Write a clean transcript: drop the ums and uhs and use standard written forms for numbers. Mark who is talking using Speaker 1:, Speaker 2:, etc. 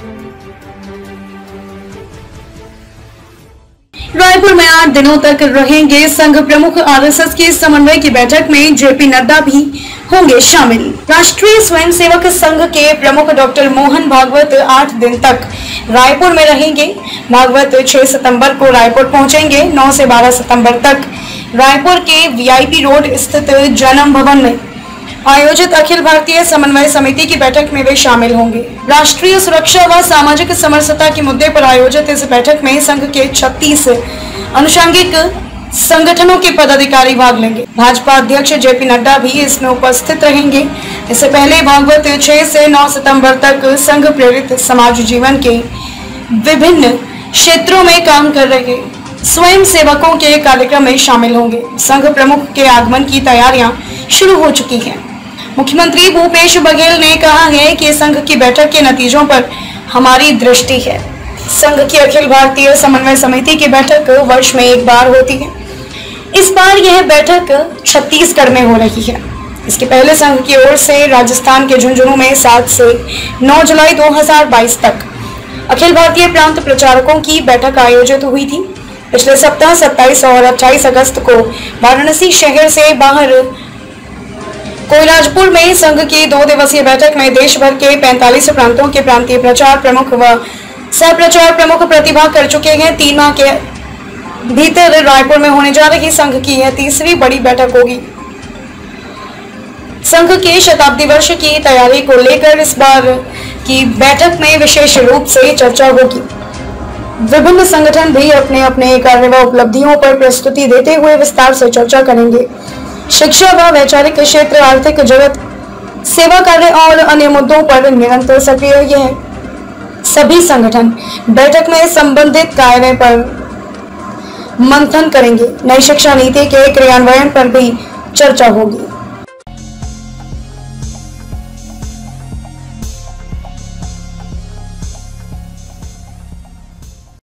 Speaker 1: रायपुर में 8 दिनों तक रहेंगे संघ प्रमुख। आरएसएस की समन्वय की बैठक में जेपी नड्डा भी होंगे शामिल। राष्ट्रीय स्वयंसेवक संघ के प्रमुख डॉक्टर मोहन भागवत 8 दिन तक रायपुर में रहेंगे। भागवत 6 सितंबर को रायपुर पहुंचेंगे। 9 से 12 सितंबर तक रायपुर के वीआईपी रोड स्थित जन्म भवन में आयोजित अखिल भारतीय समन्वय समिति की बैठक में वे शामिल होंगे। राष्ट्रीय सुरक्षा व सामाजिक समरसता के मुद्दे पर आयोजित इस बैठक में संघ के 36 अनुषंगिक संगठनों के पदाधिकारी भाग लेंगे। भाजपा अध्यक्ष जेपी नड्डा भी इसमें उपस्थित रहेंगे। इससे पहले भागवत 6 से 9 सितंबर तक संघ प्रेरित समाज जीवन के विभिन्न क्षेत्रों में काम कर रहे स्वयं सेवकों के कार्यक्रम में शामिल होंगे। संघ प्रमुख के आगमन की तैयारियां शुरू हो चुकी हैं। मुख्यमंत्री भूपेश बघेल ने कहा है कि संघ की बैठक के नतीजों पर हमारी दृष्टि है। संघ की अखिल भारतीय समन्वय समिति की बैठक वर्ष में एक बार होती है। इस बार यह बैठक छत्तीसगढ़ में हो रही है। इसके पहले संघ की ओर से राजस्थान के झुंझुनू में 7 से 9 जुलाई 2022 तक अखिल भारतीय प्रांत प्रचारकों की बैठक आयोजित हुई थी। पिछले सप्ताह 27 और 28 अगस्त को वाराणसी शहर से बाहर कोइलाजपुर में संघ की 2 दिवसीय बैठक में देश भर के 45 प्रांतों के प्रांतीय प्रचार प्रमुख व सह प्रचार प्रमुख प्रतिभाग कर चुके हैं। 3 माह के भीतर रायपुर में होने जा रही संघ की यह तीसरी बड़ी बैठक होगी। संघ के शताब्दी वर्ष की तैयारी को लेकर इस बार की बैठक में विशेष रूप से चर्चा होगी। विभिन्न संगठन भी अपने अपने कार्य व उपलब्धियों पर प्रस्तुति देते हुए विस्तार से चर्चा करेंगे। शिक्षा व वैचारिक क्षेत्र, आर्थिक जगत, सेवा कार्य और अन्य मुद्दों पर निरंतर सक्रिय यह सभी संगठन बैठक में संबंधित कार्य पर मंथन करेंगे। नई शिक्षा नीति के क्रियान्वयन पर भी चर्चा होगी।